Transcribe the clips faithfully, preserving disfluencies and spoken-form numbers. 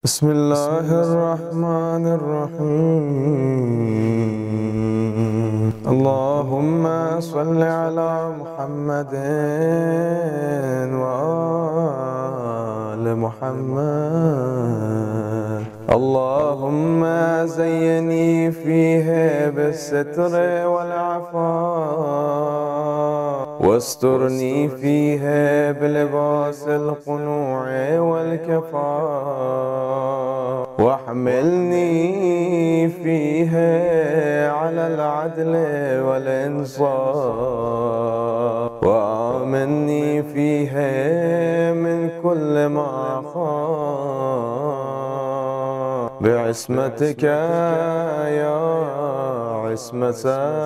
بسم الله الرحمن الرحيم. اللهم صل على محمد وآل محمد. اللهم زيني فيه بالستر والعفاف، واسترني فيه بلباس القنوع والكفاف، واحملني فيه على العدل والإنصاف، وآمني فيه من كل ما خاف، بعصمتك يا عصمة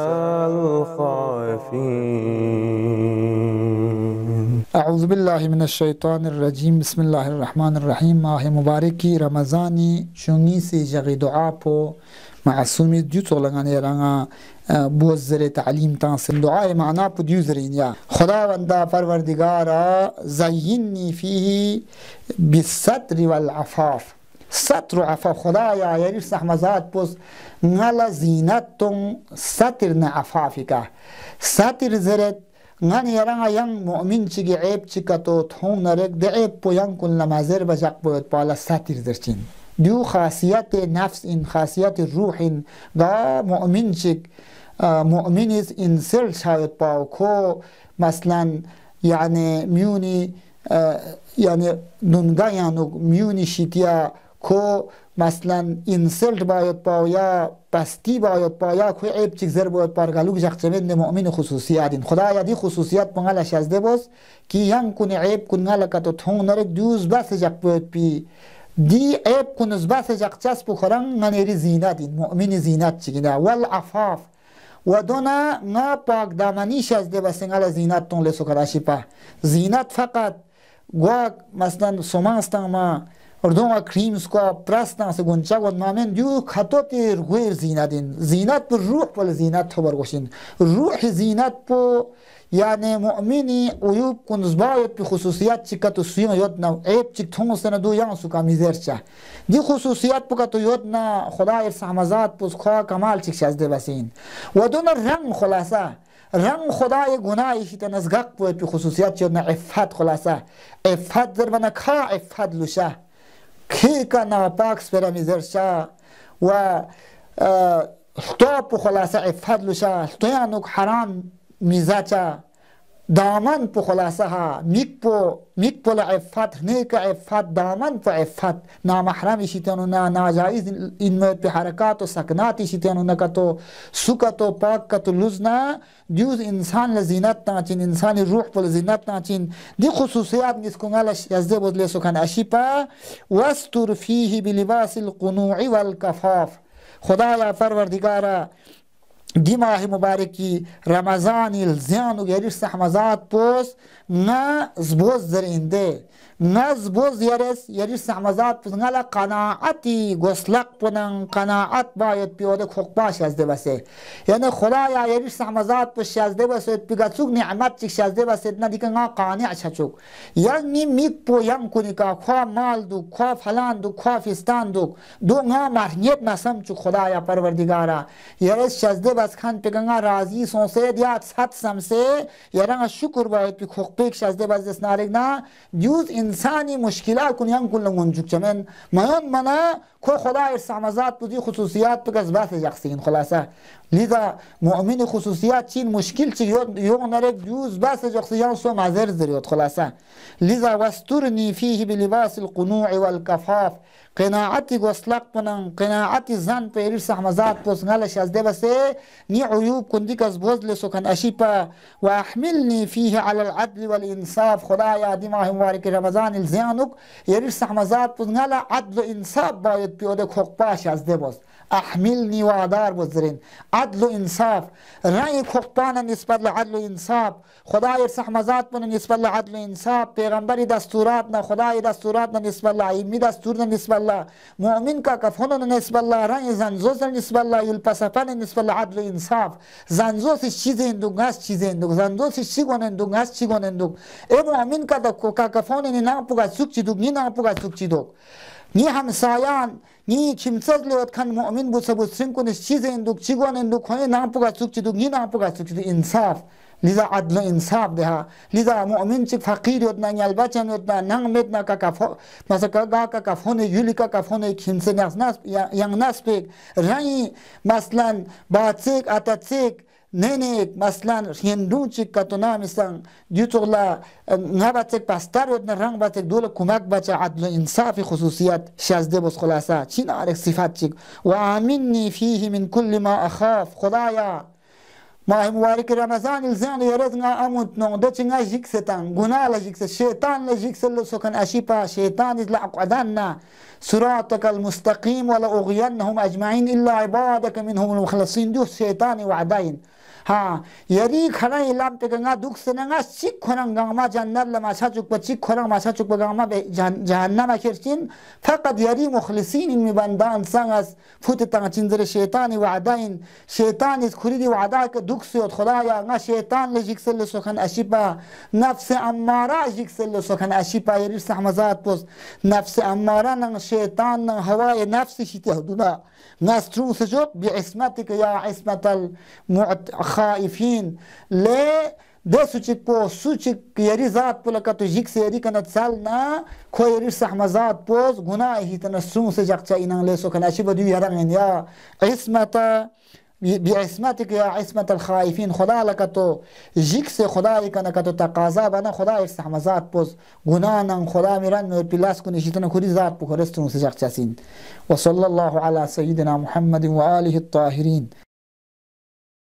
الخائفين. اعوذ بالله من الشیطان الرجیم. بسم الله الرحمن الرحیم. ماه مبارکی رمضانی شونی سی جغی دعا پو معصومی دیو تولنگان یرانگا بوزر تعلیم تانسن دعای معنا پو دیو زرین یا خداوندا پروردگارا زینی فیه بالستر والعفاف. ستر و عفاف خدایا یری سحمزات پوس نالا زینتون ستر نا عفافی که ستر زرد ngani yaranga yang mu'min chigi aib chikato thong narek de aib po yang kun namazir bajak po pala satir derchin diu khasiyat nafs in khasiyat ruh in da mu'min chig mu'min is in sel shayat pa ko maslan yani miuni yani dunga yanu miuni shitya ko مثلا انسلت باید با یا پستی باید با یا کوی عیب چیک زر باید پارگالوگ جخچمند مؤمن خصوصیات این خدا یا دی خصوصیات پنگال شازده باز کی ینگ کنی عیب کنگال کتو تون نرک دوز بس جق باید پی دی عیب کنز بس جق چسب بخورن منیری زینت این مؤمن زینت چیگینا والعفاف و دونا نا پاک دامنی شازده بس انگال زینت تون لسو کراشی پا زینت فقط گواه مثلا سومانستان ما اردوما کریمز کو پرستان سے گونچا گون مامن دیو خطو تی غیر زینت زینت پر روح پر زینت خبر گوشین روح زینت پو یعنی مؤمنی عیوب کنزبایت پی خصوصیات چکا تو سویم یاد نا عیب چک تونگ سن دو یان سو کا میزر چا دی خصوصیات پو کا تو یاد نا خدا ارسحمزات پوز خواه کمال چک شازده بسین و دون رنگ خلاصا رنگ خدای گناهی شیطه نزگق پوید پی خصوصیات یاد نا عفت خلاصا عفت در بنا کا عفت لوشه کی کا ناپاک سپرا میزرشا و خطاب خلاصه عفت لوشا خطویانوک حرام میزاچا دامن پو خلاصه ها میک پو میک پو عفت نیک عفت دامن پو عفت نامحرمی شیطانو نا ناجائز این موت پی حرکات و سکناتی شیطانو نکتو سکتو پاک کتو لزنا دیوز انسان لزینت ناچین انسان روح پو لزینت ناچین دی خصوصیات نسکنگالش یزده بود لیسو کن اشیپا وستر فیه بلباس القنوع والکفاف خدایا پروردگارا دی ماه مبارکی رمضان الزیان و گریش سحمزات پوس نا زبوز زرینده نا زبوز یرس یریش سحمزات پوس نالا قناعتی گسلق پنن قناعت باید پیوده خوکباش یزده بسه یعنی خدایا یریش سحمزات پوس یزده بسه پیگا چوک نعمت چک یزده بسه نا دیگه نا قانع چچوک یعنی میک پو یم کنی که خواه مال دو خواه فلان دو خواه فستان دو دو نا مرنیت نسم چوک خدایا پروردگارا یریش یزده بس خان پیگنگا راضی سونسه دیات سات سمسه یرنگا شکر باید پی خوک پیک شازده باز دست نارگ نا دیوز انسانی مشکلات کنیم کلن گنجوک چمن میان منا کو خدا ارسامزات بودی خصوصیات پی کس باس جخسین خلاصه لذا مؤمن خصوصیات چین مشکل چی یوگ نرک دیوز باس جخسیان سو مازر زریوت خلاصه لذا وسترنی فیه بلباس القنوع والکفاف قناعتی گسلق پنن قناعتی زن پی ارسامزات پوس نالش از ده بسه نی عیوب کندی کس بوز لسو کن اشیپا و احملنی فیه علی العدل والانصاف خدایا دی ماه مبارک رمضان الزیانوک یری سحمزات پوز نالا عدل و انصاف باید پیوده خوکپاش از ده باز احملنی وادار بزرین عدل و انصاف رای خوکپانا نسبت لعدل و انصاف خدای سحمزات پونا نسبت لعدل و انصاف پیغمبری دستورات نا خدای دستورات نا نسبت لعیمی دستور نا نسبت لا مؤمن کا کفونو نا نسبت لا رای زنزوز نا نسبت لا یلپسفن نسبت لعدل و انصاف زنزوز چیز اندوگ هست چیز اندوگ زنزوز چی گون اندوگ هست چی گون اندوگ ای مؤمن کا کفونو نی نا پوگا سوک چی دوگ نی نا پوگا سوک چی دوگ نی همسایان نی چیمسز لیوت کن مؤمن بود سبود سین کنش چیز اندوک چیگوان اندوک خونه نامپوگا سوک چیدوک نی نامپوگا سوک چیدوک انصاف لذا عدل و انصاف ده لذا مؤمن چی فقیر یودنا نیال بچن یودنا ننگ میدنا که کفو مثلا گا که کفونه یولی که کفونه کیمسه ناس ناس ینگ ناس پیک رای مثلا باتسیک آتاتسیک نینیک مثلا هندو چیک کتونا مثلا دیوتولا نباتک پستر یودنا رنگ باتک دول کمک بچه عدل و انصاف خصوصیت شازده بس خلاصه چین آرک صفات چیک و آمنی فیه من کل ما اخاف خدایا ماه مبارک رمضان الزان يرزنا اموت نو دچنگا جيكستان گناه لجيكس شيطان لجيكس لسكن اشيبا شيطان لعقدنا صراطك المستقيم ولا اغينهم اجمعين الا عبادك منهم المخلصين دو شيطان وعدين ها يري خنا لام تگا دوك سنگا چيك خننگا ما جنت لما چچوك بچيك خنا ما چچوك بگا ما جهنم اخرچين فقط يري مخلصين من بندان سانس فوت تا چنزر شيطان وعدين شيطان از خريدي وعداك دوك سيد خدايا ما شيطان لجيك سل سخن اشيبا نفس اماره جيك سل سخن اشيبا يري سحمزات بوس نفس اماره نن شيطان نن هواي نفس شيتهدنا ناس ترون سجوك بعصمتك يا عصمة الخائفين ليه ده سوچك پو سوچك يري ذات پو لکا تو جيك سے يري کنت سالنا كو يري سحمزات پوز گناه هي تنسون سجاق چا اینان لے سو کناشي بدو يرنگن يا عصمة بعصمتك يا عصمة الخائفين خدا لك تو جيك سے خدا لك تو تقاضا بنا خدا استحمزات پوز گناه نن خدا میرن نور پلاس کنی شیطان خوری ذات پو خرستون سجاق چاسين وصلى الله على سيدنا محمد وآله الطاهرين.